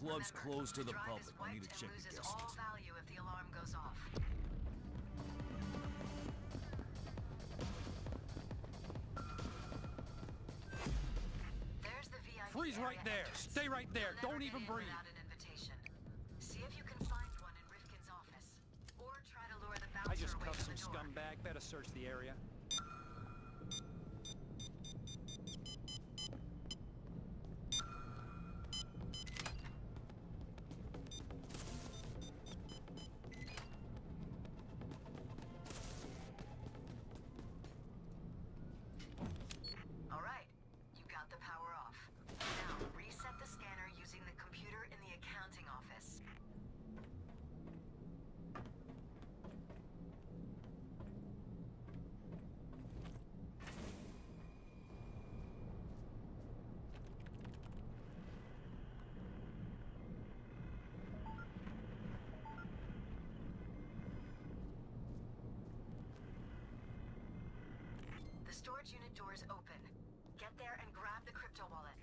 club's Remember, closed to the drive is public. I need to wiped check and the loses guest all list. value if the alarm goes off. There's the VIP Freeze right area there! entrance. Stay right there! You'll never Don't get even in breathe! without an invitation. See if you can find one in Rifkin's office. Or try to lure the bouncer I just away cuffed from some the door. scumbag. Better search the area. Alright, you got the power off. Now, reset the scanner using the computer in the accounting office. The storage unit door is open. Get there and grab the crypto wallet.